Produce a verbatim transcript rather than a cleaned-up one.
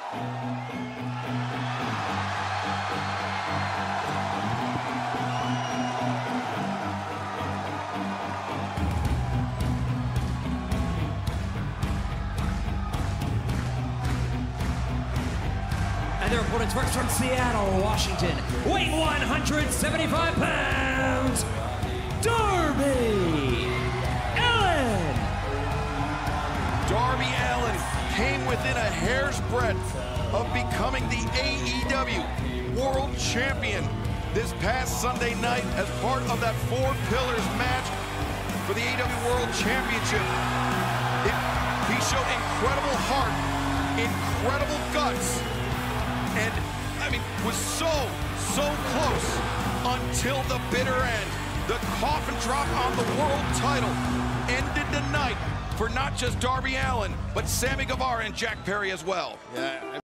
And their opponents first from Seattle, Washington, weighing one hundred seventy-five pounds, Darby Allin. Darby Allin came within a hair's breadth of becoming the A E W World Champion this past Sunday night as part of that Four Pillars match for the A E W World Championship. It, he showed incredible heart, incredible guts, and, I mean, was so, so close until the bitter end. The coffin drop on the world title ended the night for not just Darby Allin, but Sammy Guevara and Jack Perry as well. Yeah.